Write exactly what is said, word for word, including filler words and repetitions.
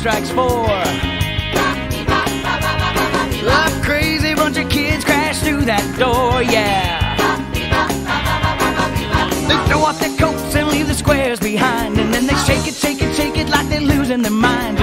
strikes four. A crazy bunch of kids crash through that door, yeah. They throw off their coats and leave the squares behind, and then they shake it, shake it, shake it like they're losing their mind.